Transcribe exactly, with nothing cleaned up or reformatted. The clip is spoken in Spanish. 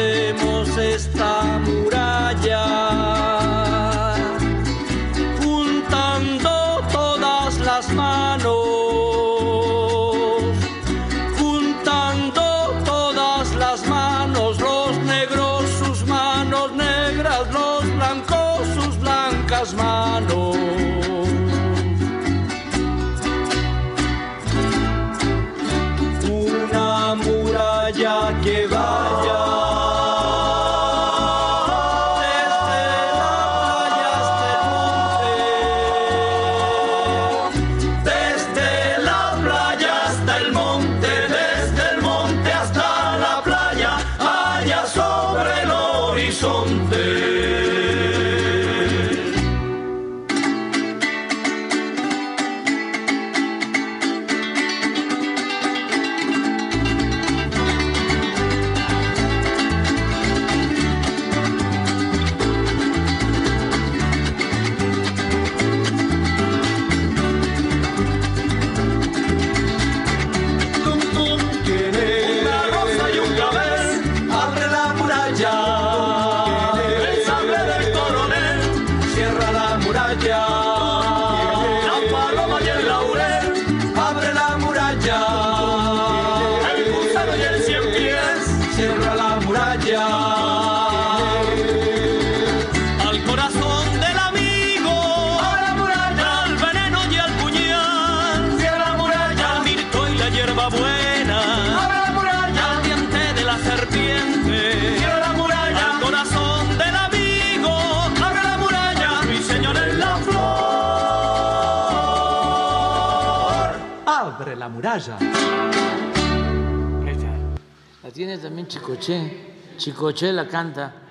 hacemos esta muralla, juntando todas las manos, juntando todas las manos, los negros sus manos negras, los blancos sus blancas manos. Una muralla que vaya desde la playa hasta el monte, desde la playa hasta el monte, desde el monte hasta la playa, allá sobre el horizonte. La paloma y el laurel, abre la muralla. El gusano y el cien pies, cierra la muralla. Al corazón del amigo, abre la muralla. Al veneno y al puñal, cierra la muralla. Al mirto y la hierba buena, abre la muralla. Al diente de la serpiente, cierra la muralla. Al corazón del amigo, abre la muralla. Ruiseñor en la flor, abre la muralla. La tiene también Chicoché. Chicoché la canta.